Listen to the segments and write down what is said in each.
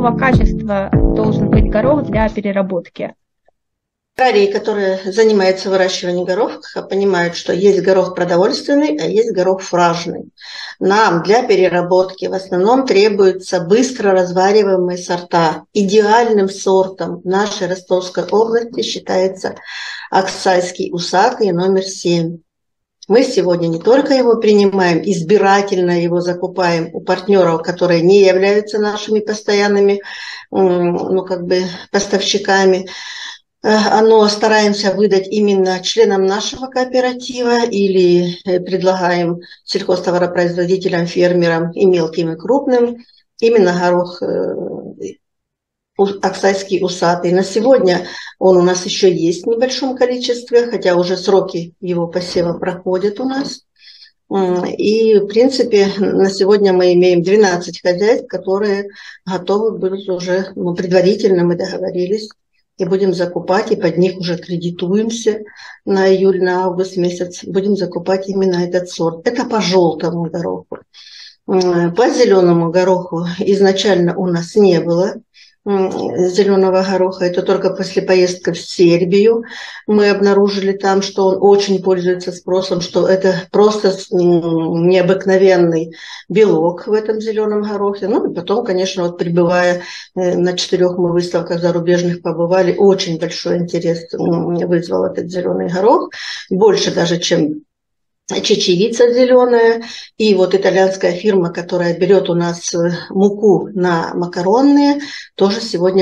какого качества должен быть горох для переработки? Аграрии, которые занимаются выращиванием гороха, понимают, что есть горох продовольственный, а есть горох фуражный. Нам для переработки в основном требуются быстро развариваемые сорта. Идеальным сортом в нашей Ростовской области считается Аксайский усатый номер 7. Мы сегодня не только его принимаем, избирательно его закупаем у партнеров, которые не являются нашими постоянными поставщиками, но стараемся выдать именно членам нашего кооператива или предлагаем сельхозтоваропроизводителям, фермерам и мелким, и крупным именно горох Аксайский усатый. На сегодня он у нас еще есть в небольшом количестве, хотя уже сроки его посева проходят у нас. И, в принципе, на сегодня мы имеем 12 хозяйств, которые готовы будут уже, предварительно мы договорились, и будем закупать, и под них уже кредитуемся на июль, на август месяц. Будем закупать именно этот сорт. Это по желтому гороху. По зеленому гороху изначально у нас не было зеленого гороха. Это только после поездки в Сербию мы обнаружили там, что он очень пользуется спросом, что это просто необыкновенный белок в этом зеленом горохе. И потом, конечно, прибывая на 4 мы выставках зарубежных побывали, очень большой интерес вызвал этот зеленый горох, больше даже, чем чечевица зеленая. И итальянская фирма, которая берет у нас муку на макаронные, тоже сегодня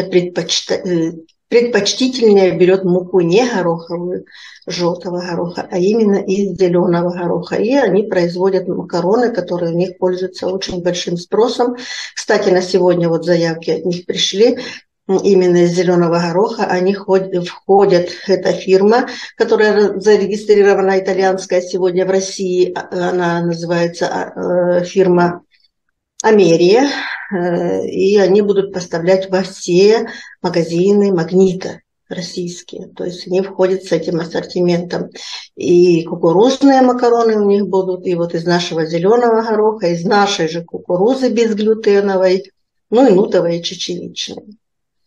предпочтительнее берет муку не гороховую, желтого гороха, а именно из зеленого гороха. И они производят макароны, которые у них пользуются очень большим спросом. Кстати, на сегодня заявки от них пришли. Именно из зеленого гороха они входят, эта фирма, которая зарегистрирована итальянская сегодня в России, она называется фирма Америя, и они будут поставлять во все магазины Магнита российские, то есть они входят с этим ассортиментом. И кукурузные макароны у них будут, и из нашего зеленого гороха, из нашей же кукурузы безглютеновой, и нутовой, и чечевичной.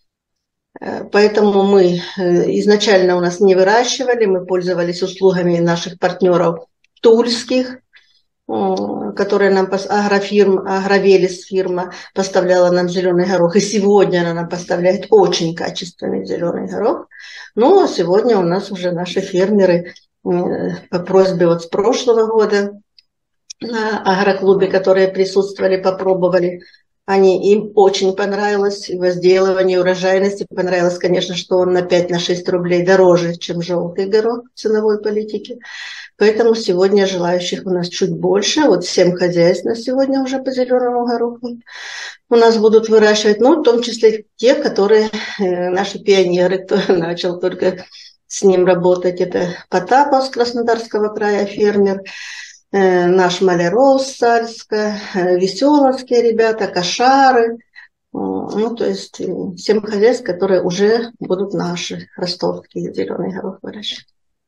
Поэтому мы изначально у нас не выращивали, мы пользовались услугами наших партнеров тульских, которые нам Агровелис фирма поставляла нам зеленый горох. И сегодня она нам поставляет очень качественный зеленый горох. А сегодня у нас уже наши фермеры по просьбе с прошлого года на агроклубе, которые присутствовали, попробовали. Им очень понравилось возделывание, урожайности. Понравилось, конечно, что он на 5-6 рублей дороже, чем желтый горох в ценовой политике. Поэтому сегодня желающих у нас чуть больше. 7 хозяйств на сегодня уже по зеленому гороху у нас будут выращивать. В том числе те, которые наши пионеры, кто начал только с ним работать. Это Потапов с Краснодарского края, фермер. Наш Маляров с Сальска, Веселовские ребята, Кошары. То есть 7 хозяйств, которые уже будут наши ростовские зеленый горох выращивать.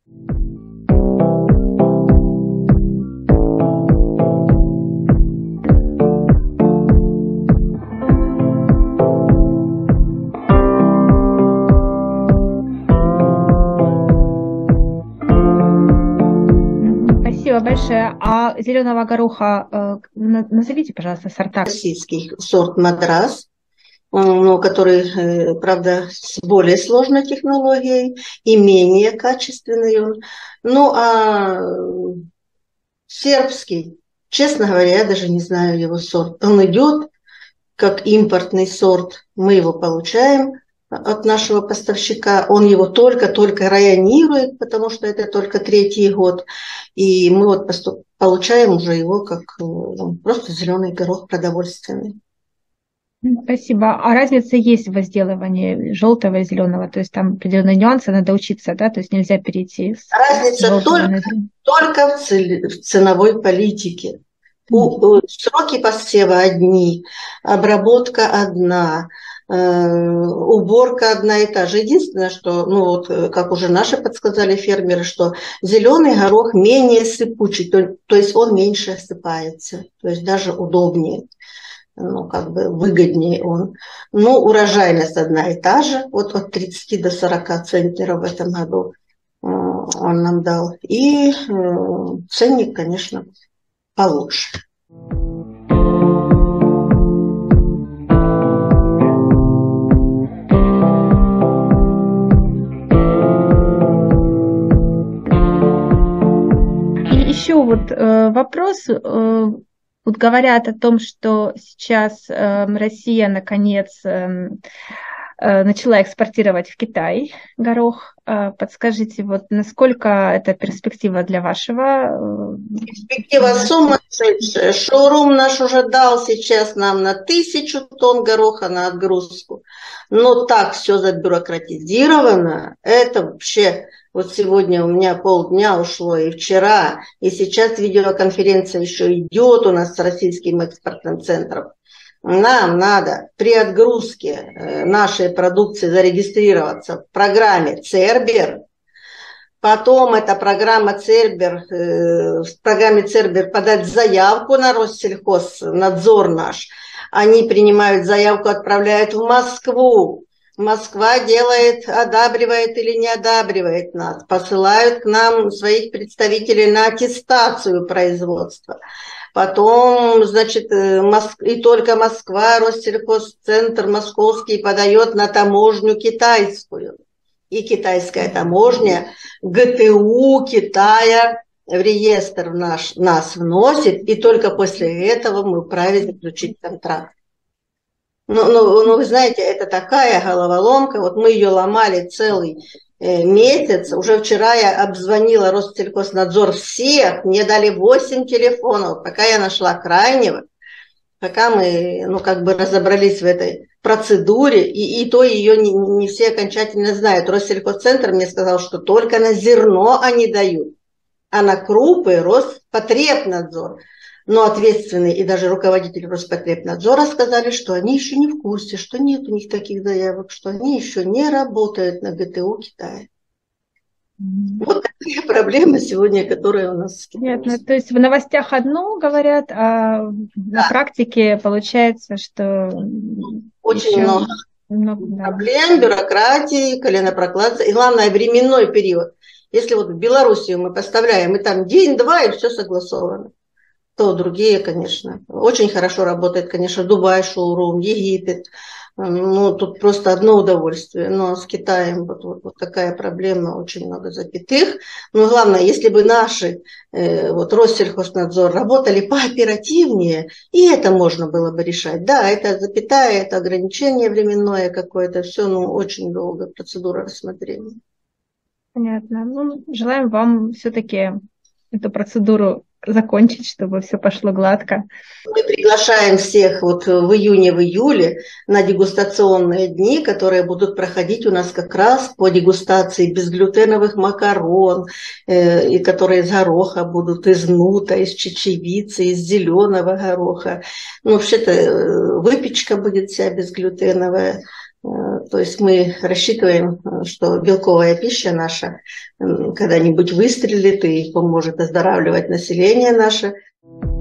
Спасибо большое. А зеленого гороха назовите, пожалуйста, сорта. Российский сорт Мадрас, который, правда, с более сложной технологией и менее качественный он. А сербский, честно говоря, я даже не знаю его сорт. Он идет как импортный сорт, мы его получаем от нашего поставщика, он его только районирует, потому что это только 3-й год, и мы получаем уже его как просто зеленый горох продовольственный. Спасибо. А разница есть в возделывании желтого и зеленого? То есть там определенные нюансы, надо учиться, да? То есть нельзя перейти с разница только в ценовой политике. Сроки посева одни, обработка одна, уборка одна и та же. Единственное, что, как уже наши подсказали фермеры, что зеленый горох менее сыпучий, то есть он меньше осыпается, то есть даже удобнее. ну, как бы выгоднее он. Ну, урожайность одна и та же, вот от 30 до 40 центнеров в этом году он нам дал. И ценник, конечно, получше. И еще вот вопрос. Вот говорят о том, что сейчас Россия наконец начала экспортировать в Китай горох. Подскажите, вот насколько это перспектива для вашего? Перспектива сумасшедшая. Шоурум наш уже дал сейчас нам на 1000 тонн гороха на отгрузку. Но так все забюрократизировано. Это вообще... Вот сегодня у меня полдня ушло, и вчера, и сейчас видеоконференция еще идет у нас с Российским экспортным центром. Нам надо при отгрузке нашей продукции зарегистрироваться в программе Цербер. Потом эта программа Цербер, в программе Цербер подать заявку на Россельхознадзор наш. Они принимают заявку, отправляют в Москву. Москва делает, одабривает или не одабривает нас. Посылают к нам своих представителей на аттестацию производства. Потом, значит, и только Москва, Россельхозцентр московский подает на таможню китайскую. И китайская таможня ГТУ Китая в реестр нас вносит, и только после этого мы вправе заключить контракт. Ну, вы знаете, это такая головоломка, вот мы ее ломали целый месяц. Уже вчера я обзвонила Россельхознадзор всех, мне дали 8 телефонов, пока я нашла крайнего, пока мы, ну, как бы разобрались в этой процедуре, и то ее не все окончательно знают. Россельхозцентр мне сказал, что только на зерно они дают, а на крупы Роспотребнадзор. Но ответственный и даже руководитель Роспотребнадзора сказали, что они еще не в курсе, что нет у них таких заявок, что они еще не работают на ГТУ Китая. Вот такие проблемы сегодня, которые у нас. Нет, ну, то есть в новостях одно говорят, а на практике получается, что очень много проблем, бюрократии, коленопрокладывания и, главное, временной период. Если вот в Белоруссию мы поставляем, и там день-два, и все согласовано, то другие, конечно. Очень хорошо работает, конечно, Дубай, шоурум, Египет. Ну, тут просто одно удовольствие. Но с Китаем вот такая проблема, очень много запятых. Но главное, если бы наши, вот Россельхознадзор, работали пооперативнее, и это можно было бы решать. Да, это запятая, это ограничение временное какое-то, все, ну, очень долго процедура рассмотрения. Понятно. Ну, желаем вам все-таки эту процедуру закончить, чтобы все пошло гладко. Мы приглашаем всех вот в июне, в июле на дегустационные дни, которые будут проходить у нас как раз по дегустации безглютеновых макарон, и которые из гороха будут, из нута, из чечевицы, из зеленого гороха. Ну, вообще-то выпечка будет вся безглютеновая. То есть мы рассчитываем, что белковая пища наша когда-нибудь выстрелит и поможет оздоравливать население наше.